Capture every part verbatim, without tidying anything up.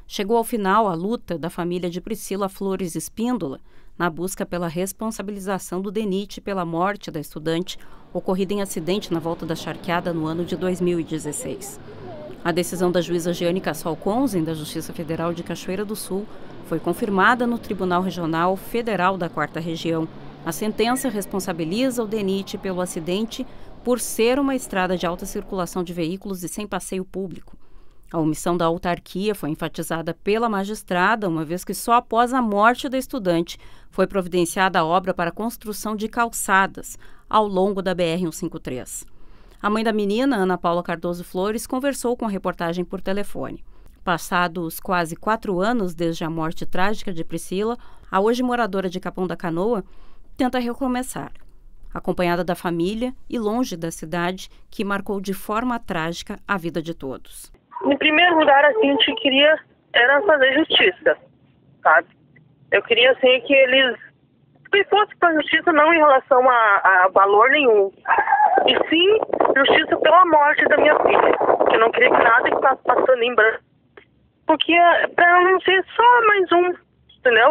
chegou ao final a luta da família de Priscila Flores Espíndola na busca pela responsabilização do DENIT pela morte da estudante ocorrida em acidente na Volta da Charqueada no ano de dois mil e dezesseis. A decisão da juíza Jeane Cassol Konzen, da Justiça Federal de Cachoeira do Sul, foi confirmada no Tribunal Regional Federal da Quarta Região. A sentença responsabiliza o DENIT pelo acidente por ser uma estrada de alta circulação de veículos e sem passeio público. A omissão da autarquia foi enfatizada pela magistrada, uma vez que só após a morte da estudante foi providenciada a obra para a construção de calçadas ao longo da B R cento e cinquenta e três. A mãe da menina, Ana Paula Cardoso Flores, conversou com a reportagem por telefone. Passados quase quatro anos desde a morte trágica de Priscila, a hoje moradora de Capão da Canoa tenta recomeçar, acompanhada da família e longe da cidade que marcou de forma trágica a vida de todos. Em primeiro lugar, assim, a gente queria era fazer justiça, sabe? Eu queria, assim, que eles que fosse para justiça não em relação a, a valor nenhum, e sim justiça pela morte da minha filha, que eu não queria que nada ficasse passando em branco, porque para ela não ser só mais um, entendeu?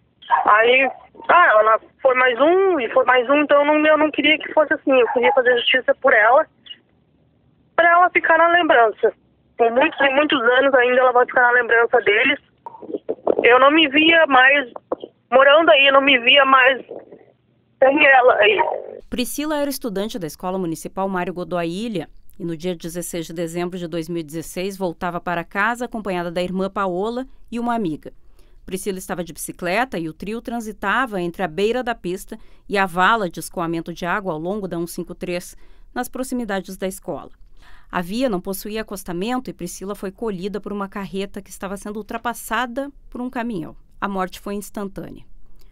Aí, ah, ela foi mais um e foi mais um, então eu não, eu não queria que fosse assim, eu queria fazer justiça por ela, para ela ficar na lembrança. Por muitos e muitos anos ainda ela vai ficar na lembrança deles. Eu não me via mais morando aí, eu não me via mais sem ela aí. Priscila era estudante da Escola Municipal Mário Godoy Ilha e no dia dezesseis de dezembro de dois mil e dezesseis voltava para casa acompanhada da irmã Paola e uma amiga. Priscila estava de bicicleta e o trio transitava entre a beira da pista e a vala de escoamento de água ao longo da cento e cinquenta e três, nas proximidades da escola. A via não possuía acostamento e Priscila foi colhida por uma carreta que estava sendo ultrapassada por um caminhão. A morte foi instantânea.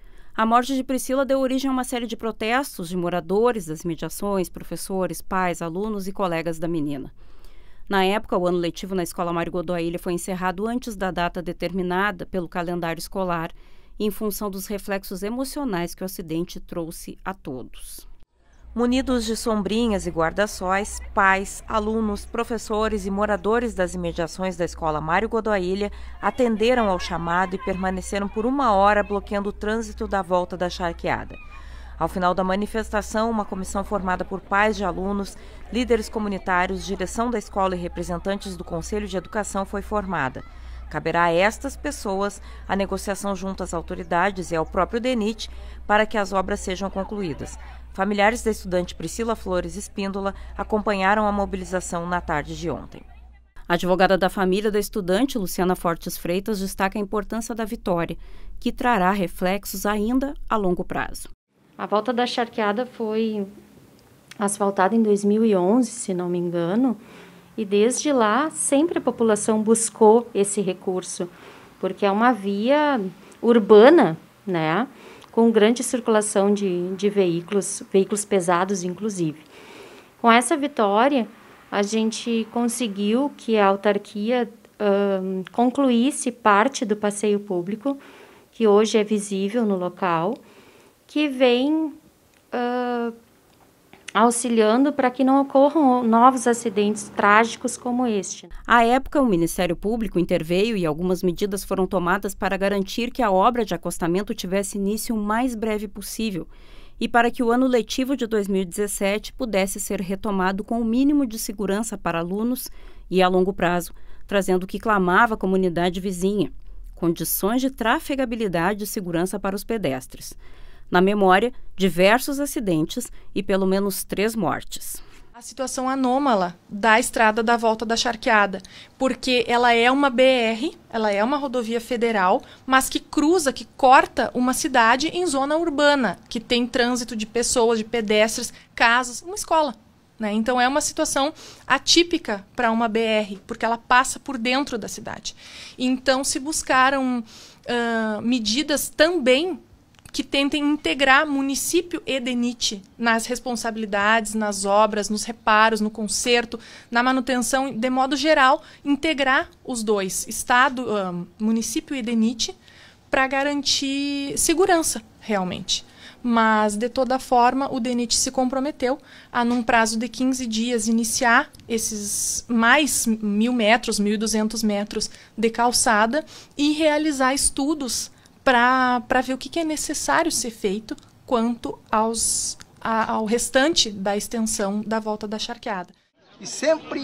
A morte de Priscila deu origem a uma série de protestos de moradores das imediações, professores, pais, alunos e colegas da menina. Na época, o ano letivo na Escola Mário Godoy Ilha foi encerrado antes da data determinada pelo calendário escolar, em função dos reflexos emocionais que o acidente trouxe a todos. Munidos de sombrinhas e guarda-sóis, pais, alunos, professores e moradores das imediações da Escola Mário Godoy Ilha atenderam ao chamado e permaneceram por uma hora bloqueando o trânsito da Volta da Charqueada. Ao final da manifestação, uma comissão formada por pais de alunos, líderes comunitários, direção da escola e representantes do Conselho de Educação foi formada. Caberá a estas pessoas a negociação junto às autoridades e ao próprio DENIT para que as obras sejam concluídas. Familiares da estudante Priscila Flores Espíndola acompanharam a mobilização na tarde de ontem. A advogada da família da estudante, Luciana Fortes Freitas, destaca a importância da vitória, que trará reflexos ainda a longo prazo. A Volta da Charqueada foi asfaltada em dois mil e onze, se não me engano, e desde lá sempre a população buscou esse recurso, porque é uma via urbana, né? Com grande circulação de, de veículos, veículos pesados, inclusive. Com essa vitória, a gente conseguiu que a autarquia uh, concluísse parte do passeio público, que hoje é visível no local, que vem uh, auxiliando para que não ocorram novos acidentes trágicos como este. À época, o Ministério Público interveio e algumas medidas foram tomadas para garantir que a obra de acostamento tivesse início o mais breve possível e para que o ano letivo de dois mil e dezessete pudesse ser retomado com o mínimo de segurança para alunos e a longo prazo, trazendo o que clamava a comunidade vizinha: condições de trafegabilidade e segurança para os pedestres. Na memória, diversos acidentes e pelo menos três mortes. A situação anômala da estrada da Volta da Charqueada, porque ela é uma B R, ela é uma rodovia federal, mas que cruza, que corta uma cidade em zona urbana, que tem trânsito de pessoas, de pedestres, casas, uma escola. Né? Então é uma situação atípica para uma B R, porque ela passa por dentro da cidade. Então se buscaram uh, medidas também que tentem integrar município e DENIT nas responsabilidades, nas obras, nos reparos, no conserto, na manutenção, de modo geral, integrar os dois, Estado, um, município e DENIT, para garantir segurança, realmente. mas de toda forma o DENIT se comprometeu a, num prazo de quinze dias, iniciar esses mais mil metros, mil e duzentos metros de calçada e realizar estudos para para ver o que, que é necessário ser feito quanto aos, a, ao restante da extensão da volta da charqueada. E sempre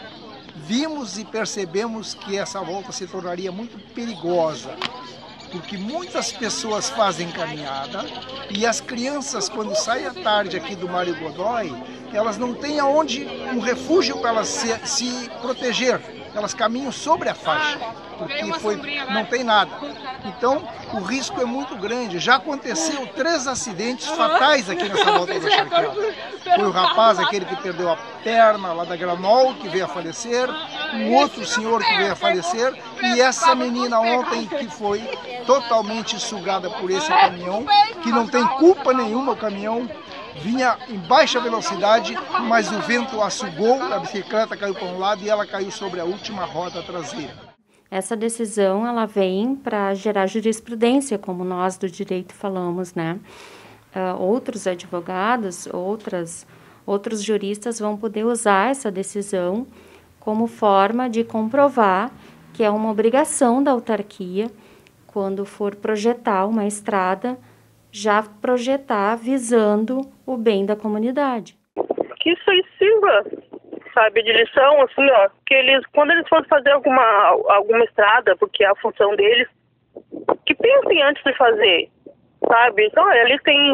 vimos e percebemos que essa volta se tornaria muito perigosa, porque muitas pessoas fazem caminhada e as crianças, quando saem à tarde aqui do Mário Godoy, elas não têm aonde um refúgio para elas se, se proteger. Elas caminham sobre a faixa, porque foi, não tem nada. Então, o risco é muito grande. Já aconteceu três acidentes fatais aqui nessa volta da charqueada. Foi o rapaz, aquele que perdeu a perna lá da Granol, que veio a falecer, um outro senhor que veio a falecer, e essa menina ontem que foi totalmente sugada por esse caminhão, que não tem culpa nenhuma, o caminhão vinha em baixa velocidade, mas o vento a sugou, a bicicleta caiu para um lado e ela caiu sobre a última roda traseira. Essa decisão, ela vem para gerar jurisprudência, como nós do direito falamos, né? Uh, outros advogados, outras, outros juristas vão poder usar essa decisão como forma de comprovar que é uma obrigação da autarquia, quando for projetar uma estrada, já projetar visando o bem da comunidade. Que isso aí sirva, sabe, de lição, assim, ó, que eles, quando eles forem fazer alguma, alguma estrada, porque é a função deles, que pensem antes de fazer, sabe? Então, ali tem,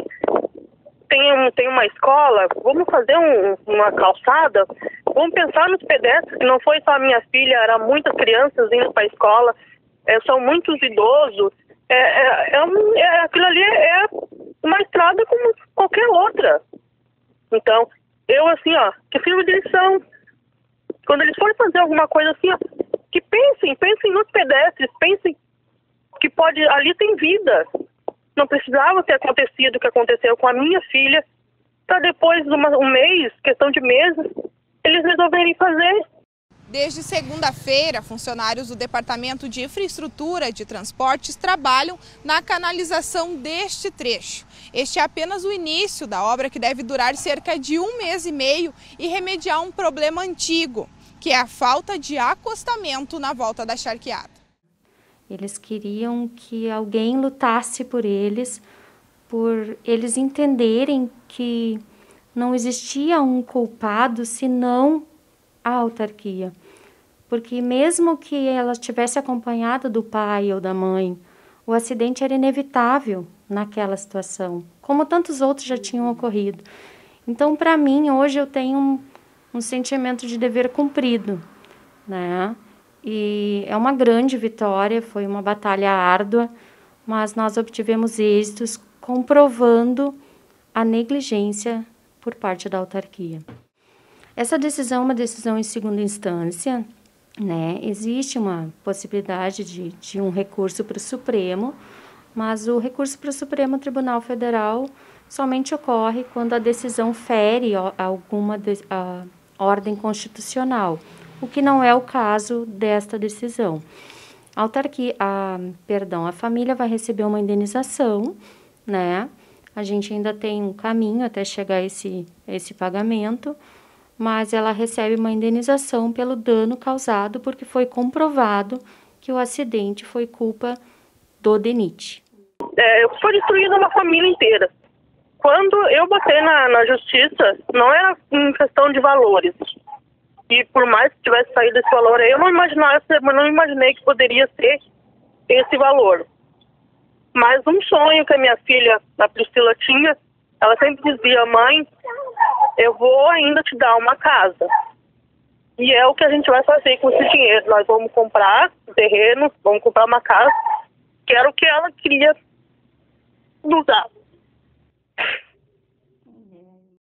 tem, um, tem uma escola, vamos fazer um, uma calçada, vamos pensar nos pedestres, que não foi só a minha filha, eram muitas crianças indo para a escola, é, são muitos idosos. É, é, é, um, é, aquilo ali é uma estrada como qualquer outra. Então, eu assim, ó, que sirva de lição. Quando eles forem fazer alguma coisa assim, ó, que pensem, pensem nos pedestres, pensem que pode, ali tem vida. Não precisava ter acontecido o que aconteceu com a minha filha, para depois de uma, um mês, questão de meses, eles resolverem fazer. Desde segunda-feira, funcionários do Departamento de Infraestrutura de Transportes trabalham na canalização deste trecho. Este é apenas o início da obra, que deve durar cerca de um mês e meio e remediar um problema antigo, que é a falta de acostamento na volta da charqueada. Eles queriam que alguém lutasse por eles, por eles entenderem que não existia um culpado senão a autarquia, porque mesmo que ela tivesse acompanhada do pai ou da mãe, o acidente era inevitável naquela situação, como tantos outros já tinham ocorrido. Então, para mim, hoje eu tenho um, um sentimento de dever cumprido, né? E é uma grande vitória, foi uma batalha árdua, mas nós obtivemos êxitos comprovando a negligência por parte da autarquia. Essa decisão é uma decisão em segunda instância, né? Existe uma possibilidade de, de um recurso para o Supremo, mas o recurso para o Supremo Tribunal Federal somente ocorre quando a decisão fere alguma de, a ordem constitucional, o que não é o caso desta decisão. A autarquia, a, perdão, a família vai receber uma indenização, né? A gente ainda tem um caminho até chegar a esse, esse pagamento, mas ela recebe uma indenização pelo dano causado porque foi comprovado que o acidente foi culpa do DENIT. É, foi destruída uma família inteira. Quando eu botei na, na justiça, não era em questão de valores. E por mais que tivesse saído esse valor, eu não imaginava, eu não imaginei que poderia ser esse valor. Mas um sonho que a minha filha, a Priscila, tinha, ela sempre dizia: mãe, eu vou ainda te dar uma casa. E é o que a gente vai fazer com esse dinheiro. Nós vamos comprar terreno, vamos comprar uma casa, que era o que ela queria usar.